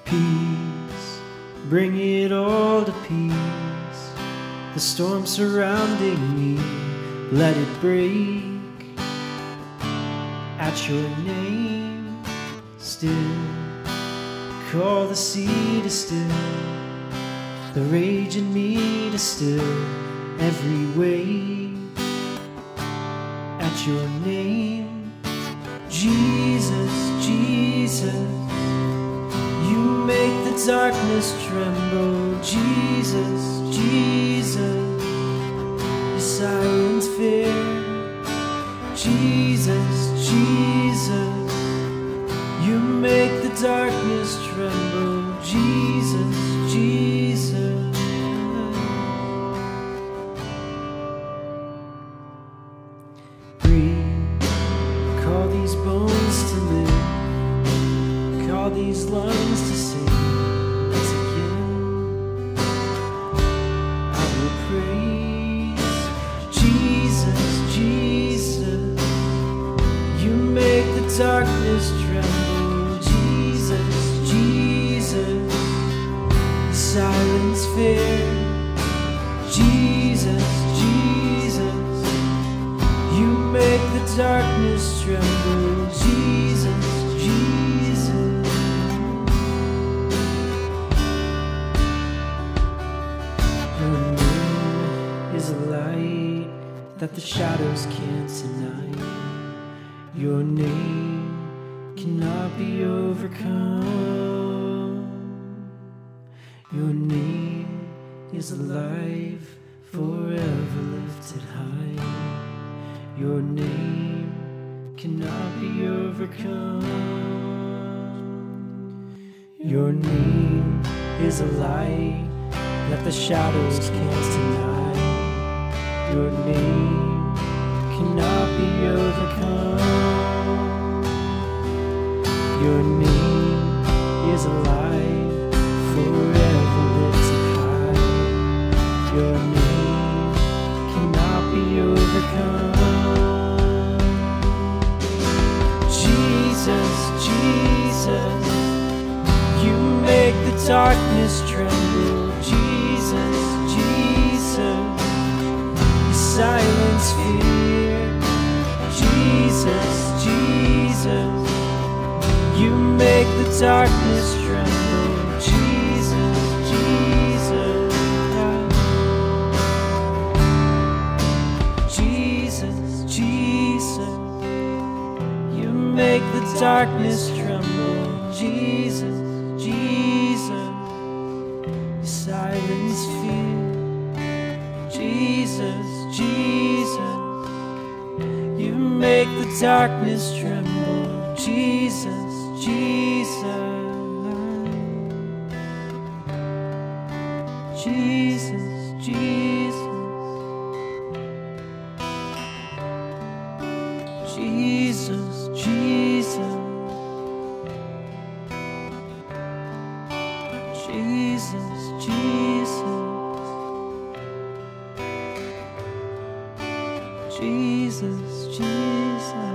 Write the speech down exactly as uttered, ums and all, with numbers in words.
Peace, bring it all to peace. The storm surrounding me, let it break. At your name, still, call the sea to still, the rage in me to still every wave. At your name, Jesus, Jesus, you make the darkness tremble. Jesus, Jesus, you silence fear. Jesus, Jesus, you make the darkness tremble. Jesus, Jesus. Breathe, call these bones to live, call these lungs to sing. Once again, I will praise Jesus, Jesus. You make the darkness tremble. Jesus, Jesus, you silence fear. Jesus, Jesus, you make the darkness tremble. Jesus, Jesus. Your name is a light that the shadows can't deny. Your name cannot be overcome. Your name is alive, forever lifted high. Your name cannot be overcome. Your name is a light that the shadows can't deny. Your name cannot be overcome. Your name is alive, forever lifted high. Your name cannot be overcome. Jesus, Jesus, you make the darkness tremble. Jesus, Jesus, you silence fear. Jesus, Jesus, you make the darkness tremble. Jesus, Jesus, Jesus, Jesus, you make the darkness tremble. Jesus, Jesus, you silence fear. Jesus, Jesus, you make the darkness tremble. Jesus, Jesus, Jesus, Jesus, Jesus, Jesus, Jesus, Jesus, Jesus, Jesus.